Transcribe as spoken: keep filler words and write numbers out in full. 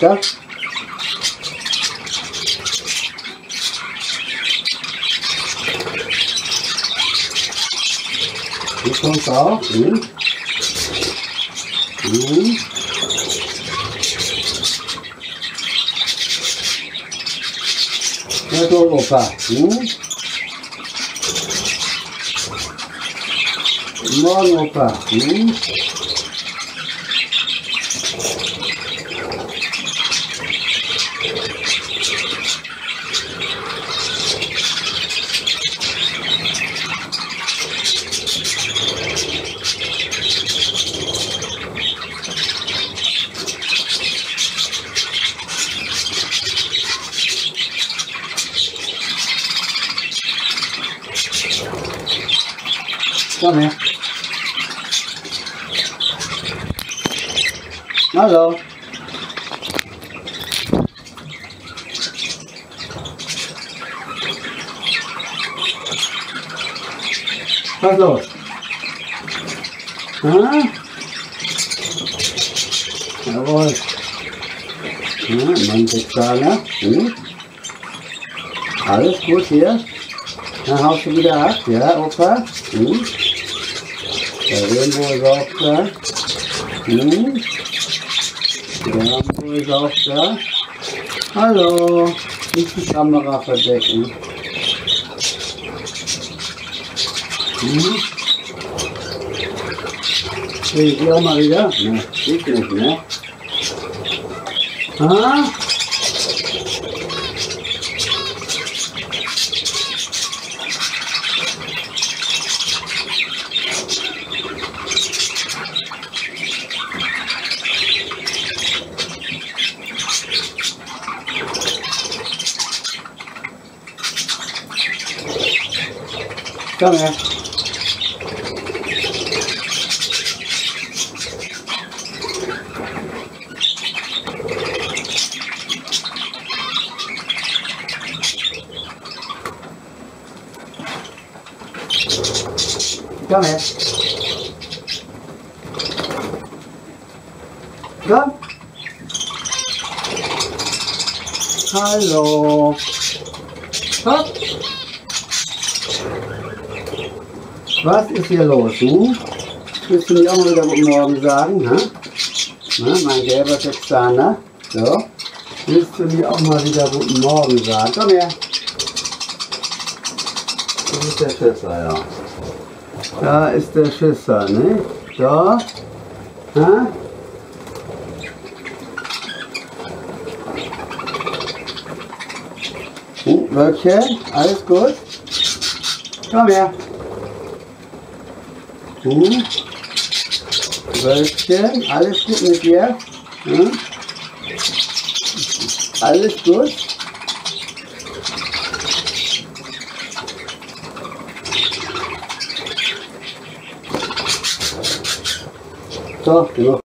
Da. Hier kommt auch. Hm. Hm. Ja, so, Opa. Hm. Morgen, Opa. Hm. Komm her. Hallo. Was los? Ah? Jawohl. Ja, mein Texaner. Hm? Alles gut hier? Dann haust du wieder ab, ja, Opa? Hm? Der Rainbow ist auch da. Hm? Der Rainbow ist auch da. Hallo. Nicht die Kamera verdecken. Hm? Will ich auch mal wieder? Ne, geht nicht, ne? Ah? Komm her. Komm her. Komm. Hallo. Hopp. Was ist hier los? Hm? Willst du mir auch mal wieder Guten Morgen sagen? Ha? Na, mein gelber Texaner. So. Willst du mir auch mal wieder Guten Morgen sagen? Komm her. Das ist der Schisser, ja. Da ist der Schisser, ne? So. Ha? Hm, Wölkchen, alles gut? Komm her. Hm? Wölkchen, alles gut mit dir? Hm? Alles gut? So, genug